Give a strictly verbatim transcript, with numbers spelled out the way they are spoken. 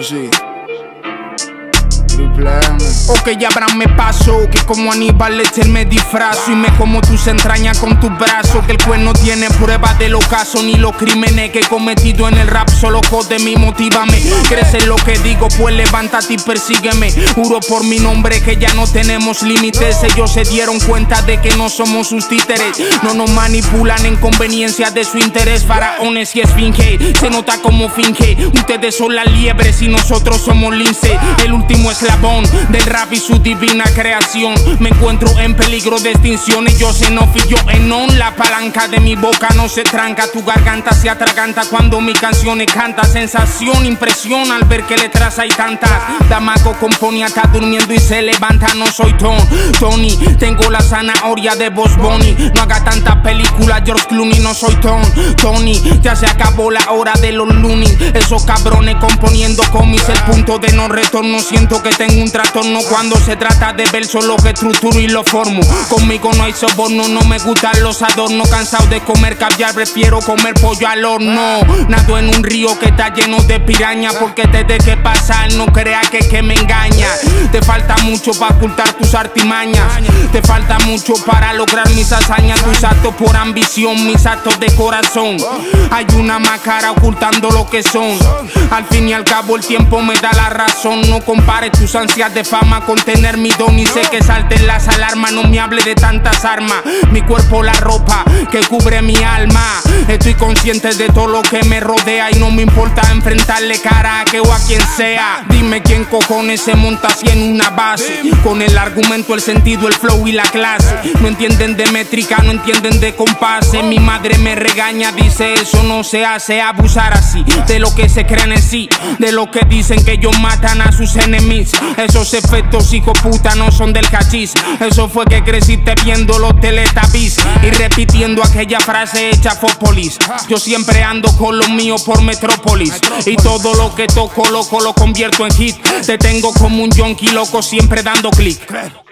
sí. Triple M. O que ya Abraham me pasó, que como Aníbal Lecter me disfrazo y me como tus entrañas con tus brazos. Que el juez no tiene pruebas del ocaso ni los crímenes que he cometido en el rap. Solo jode mí, motívame. Crees en lo que digo, pues levántate y persígueme. Juro por mi nombre que ya no tenemos límites. Ellos se dieron cuenta de que no somos sus títeres. No nos manipulan en conveniencias de su interés. Faraones y esfinge, se nota como finge. Ustedes son las liebres y nosotros somos lince. El último eslabón del rap y su divina creación. Me encuentro en peligro de extinción. Ellos en off y yo en on. La palanca de mi boca no se tranca. Tu garganta se atraganta cuando mi canción canta. Sensación, impresión al ver que letras hay tantas. Damaco compone, está durmiendo y se levanta. No soy Tom, Tony, tengo la zanahoria de Boss Bunny. No haga tantas películas, George Clooney. No soy Tom, Tony, ya se acabó la hora de los loonies. Esos cabrones componiendo cómics, el punto de no retorno. Siento que tengo un trastorno cuando se trata de versos, lo que estructuro y lo formo. Conmigo no hay soborno, no me gustan los adornos. Cansado de comer caviar, prefiero comer pollo al horno. Nado en un río que está lleno de pirañas, porque te deje pasar, no creas que, que me engaña. Te falta mucho para ocultar tus artimañas. Te falta mucho para lograr mis hazañas. Tus actos por ambición, mis actos de corazón. Hay una máscara ocultando lo que son. Al fin y al cabo el tiempo me da la razón. No compares tus ansias de fama con tener mi don. Y sé que salten las alarmas, no me hable de tantas armas. Mi cuerpo la ropa que cubre mi alma. Estoy consciente de todo lo que me rodea y no me importa enfrentarle cara a que o a quien sea. Dime quién cojones se monta así en una base, con el argumento, el sentido, el flow y la clase. No entienden de métrica, no entienden de compase. Mi madre me regaña, dice eso no se hace. Abusar así de lo que se creen en sí, de lo que dicen que ellos matan a sus enemigos. Esos efectos hijo puta no son del cachis. Eso fue que creciste viendo los Teletubbies y repitiendo aquella frase hecha Fópolis. Yo siempre ando con lo mío por Metrópolis y todo lo que toco loco lo convierto en hit. Te tengo como un yonki loco siempre dando click.